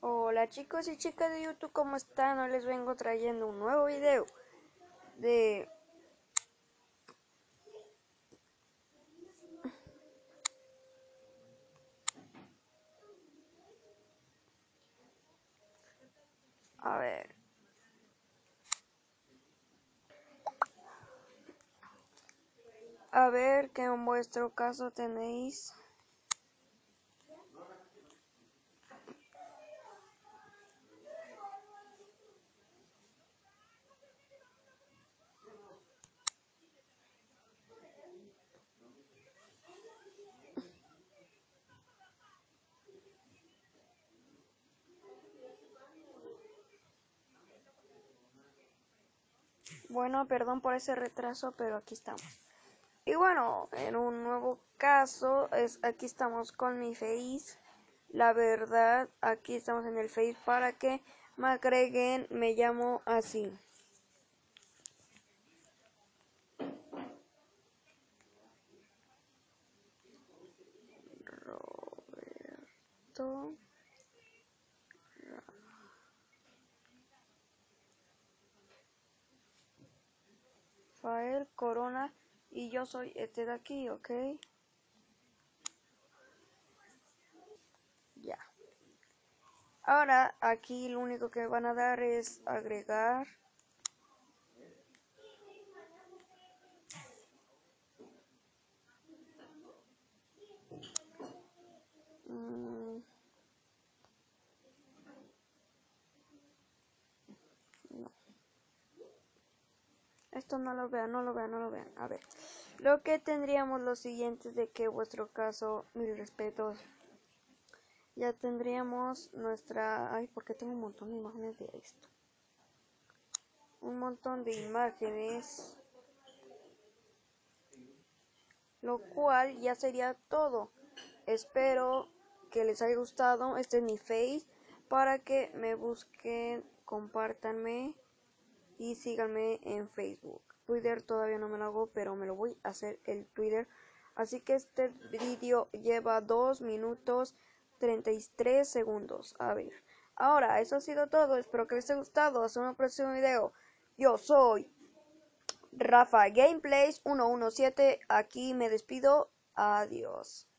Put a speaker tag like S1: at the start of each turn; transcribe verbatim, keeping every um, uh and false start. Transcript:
S1: Hola chicos y chicas de YouTube, ¿cómo están? Hoy les vengo trayendo un nuevo video de... A ver... A ver que en vuestro caso tenéis... Bueno, perdón por ese retraso, pero aquí estamos. Y bueno, en un nuevo caso, es aquí estamos con mi Face. La verdad, aquí estamos en el Face para que me agreguen, me llamo así. Roberto Rafael Corona y yo soy este de aquí, ¿ok? Ya. Ahora aquí lo único que van a dar es agregar. Mm, no. Esto no lo vean, no lo vean, no lo vean. A ver. Lo que tendríamos lo siguiente de que vuestro caso, mil respetos. Ya tendríamos nuestra... Ay, porque tengo un montón de imágenes de esto. Un montón de imágenes. Lo cual ya sería todo. Espero que les haya gustado. Este es mi face. Para que me busquen, compártanme y síganme en Facebook. Twitter todavía no me lo hago, pero me lo voy a hacer el Twitter. Así que este vídeo lleva dos minutos treinta y tres segundos. A ver. Ahora, eso ha sido todo. Espero que les haya gustado. Hasta un próximo video. Yo soy Rafa Gameplays uno uno siete. Aquí me despido. Adiós.